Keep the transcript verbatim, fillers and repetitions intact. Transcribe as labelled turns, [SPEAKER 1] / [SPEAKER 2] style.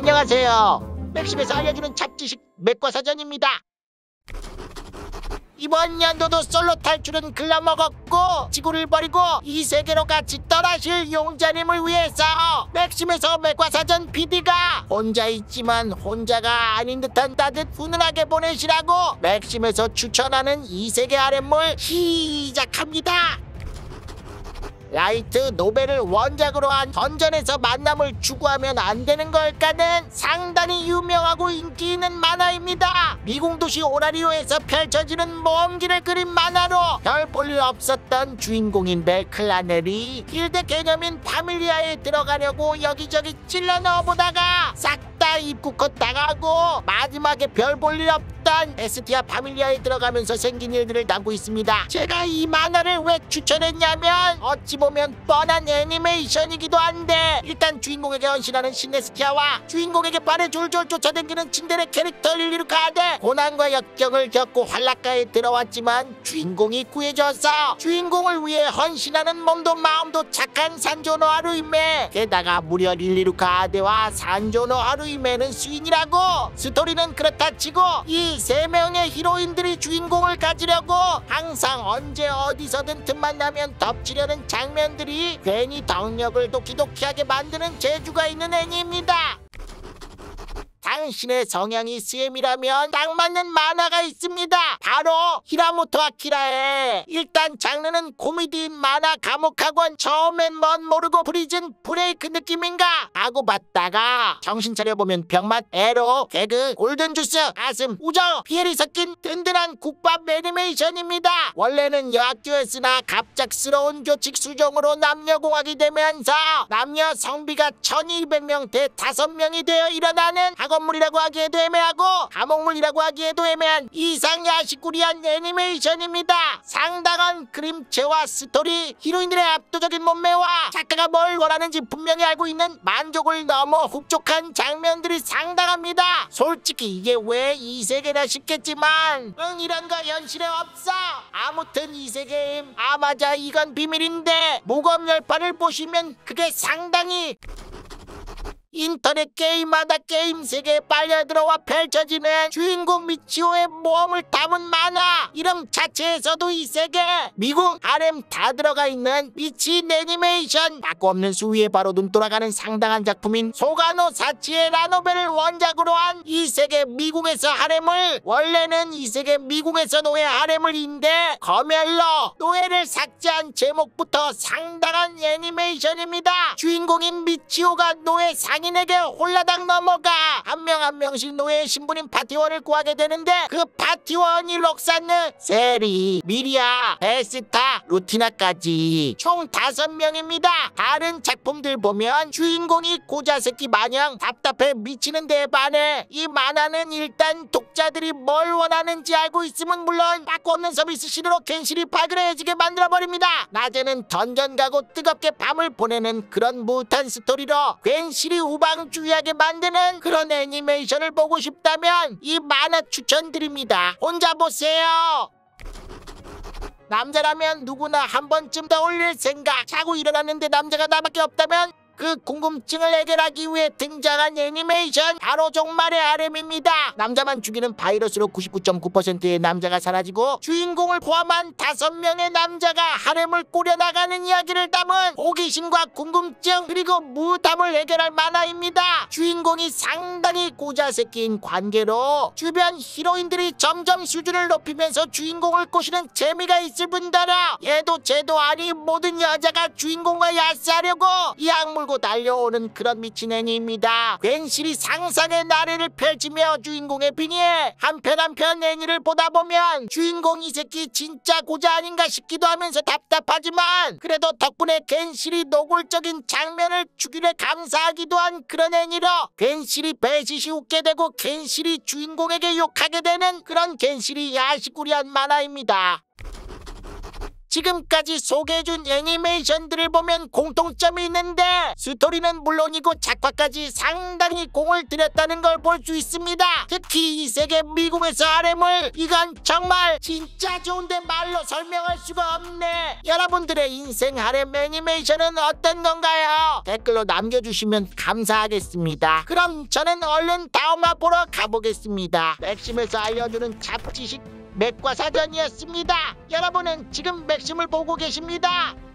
[SPEAKER 1] 안녕하세요. 맥심에서 알려주는 잡지식 맥과사전입니다. 이번 연도도 솔로 탈출은 글러먹었고 지구를 버리고 이 세계로 같이 떠나실 용자님을 위해서 맥심에서 맥과사전 피디가 혼자 있지만 혼자가 아닌 듯한 따뜻 훈훈하게 보내시라고 맥심에서 추천하는 이 세계 아랫물 시작합니다. 라이트 노벨을 원작으로 한 던전에서 만남을 추구하면 안 되는 걸까는 상당히 유명하고 인기 있는 만화입니다. 미궁 도시 오라리오에서 펼쳐지는 모험기를 그린 만화로 별 볼 일 없었던 주인공인 멜클라넬이 길드 개념인 파밀리아에 들어가려고 여기저기 찔러 넣어보다가 싹 다 입국컷 당하고 마지막에 별 볼 일 없던 에스티아 파밀리아에 들어가면서 생긴 일들을 담고 있습니다. 제가 이 만화를 왜 추천했냐면 어찌 보면 뻔한 애니메이션이기도 한데 일단 주인공에게 헌신하는 신에스티아와 주인공에게 반해 졸졸 쫓아다니는 친데레 캐릭터 릴리루 카데 고난과 역경을 겪고 환락가에 들어왔지만 주인공이 구해줘서 주인공을 위해 헌신하는 몸도 마음도 착한 산조노 하루이메, 게다가 무려 릴리루 카데와 산조노 하루이메는 수인이라고. 스토리는 그렇다 치고 이 세 명의 히로인들이 주인공을 가지려고 항상 언제 어디서든 틈만 나면 덮치려는 장면들이 괜히 덕력을 도키도키하게 만드는 재주가 있는 애니입니다. 당신의 성향이 스엠이라면 딱 맞는 만화가 있습니다. 바로 히라모토 아키라의 일단 장르는 코미디인 만화 감옥학원, 처음엔 뭔 모르고 프리즌 브레이크 느낌인가 하고 봤다가 정신 차려보면 병맛, 에로, 개그, 골든주스, 가슴, 우정, 피엘이 섞인 든든한 국밥 애니메이션입니다. 원래는 여학교였으나 갑작스러운 교칙 수정으로 남녀공학이 되면서 남녀 성비가 천이백 명대 다섯 명이 되어 일어나는 학원 물이라고 하기에도 애매하고 감옥물이라고 하기에도 애매한 이상 야식구리한 애니메이션입니다. 상당한 그림체와 스토리, 히로인들의 압도적인 몸매와 작가가 뭘 원하는지 분명히 알고 있는 만족을 넘어 흡족한 장면들이 상당합니다. 솔직히 이게 왜 이 세계나 싶겠지만 응, 이런 거 현실에 없어. 아무튼 이 세계에 아 맞아 이건 비밀인데 무검열판을 보시면 그게 상당히 인터넷 게임마다 게임 세계에 빨려들어와 펼쳐지는 주인공 미치오의 모험을 담은 만화. 이름 자체에서도 이 세계 미궁 하렘 다 들어가 있는 미친 애니메이션. 바꾸 없는 수위에 바로 눈 돌아가는 상당한 작품인 소가노 사치의 라노벨을 원작으로 한 이 세계 미궁에서 하렘을, 원래는 이 세계 미궁에서 노예 하렘을인데 검열로 노예를 삭제한 제목부터 상당한 애니메이션입니다. 주인공인 미치오가 노예 상인 에게 홀라당 넘어가 한 명 한 명씩 노예의 신분인 파티원을 구하게 되는데 그 파티원이 록사느, 세리, 미리아, 베스타, 루티나까지 총 다섯 명입니다. 다른 작품들 보면 주인공이 고자새끼 마냥 답답해 미치는 데 반해 이 만화는 일단 독자들이 뭘 원하는지 알고 있으면 물론 바꾸 없는 서비스 시대로 괜시리 발그레해지게 만들어버립니다. 낮에는 던전 가고 뜨겁게 밤을 보내는 그런 무탄 스토리로 괜시리 후방주의하게 만드는 그런 애니메이션을 보고 싶다면 이 만화 추천드립니다. 혼자 보세요. 남자라면 누구나 한 번쯤 떠올릴 생각. 자고 일어났는데 남자가 나밖에 없다면 그 궁금증을 해결하기 위해 등장한 애니메이션 바로 종말의 하렘입니다. 남자만 죽이는 바이러스로 구십구 점 구 퍼센트의 남자가 사라지고 주인공을 포함한 다섯 명의 남자가 하렘을 꾸려나가는 이야기를 담은 호기심과 궁금증 그리고 무담을 해결할 만화입니다. 주인공이 상당히 고자새끼인 관계로 주변 히로인들이 점점 수준을 높이면서 주인공을 꼬시는 재미가 있을 뿐더러 얘도 쟤도 아니 모든 여자가 주인공과 야스하려고 이 악물 고 달려오는 그런 미친 애니입니다. 괜시리 상상의 나래를 펼치며 주인공의 빙의에 한편 한편 애니를 보다 보면 주인공 이 새끼 진짜 고자 아닌가 싶기도 하면서 답답하지만 그래도 덕분에 괜시리 노골적인 장면을 주길래 감사하기도 한 그런 애니로 괜시리 배시시 웃게 되고 괜시리 주인공에게 욕하게 되는 그런 괜시리 야식구리한 만화입니다. 지금까지 소개해준 애니메이션들을 보면 공통점이 있는데 스토리는 물론이고 작화까지 상당히 공을 들였다는 걸 볼 수 있습니다. 특히 이 세계 미궁에서 아렘을 이건 정말 진짜 좋은데 말로 설명할 수가 없네. 여러분들의 인생 하렘 애니메이션은 어떤 건가요? 댓글로 남겨주시면 감사하겠습니다. 그럼 저는 얼른 다음화 보러 가보겠습니다. 맥심에서 알려주는 잡지식 맥과사전이었습니다. 여러분은 지금 맥심을 보고 계십니다.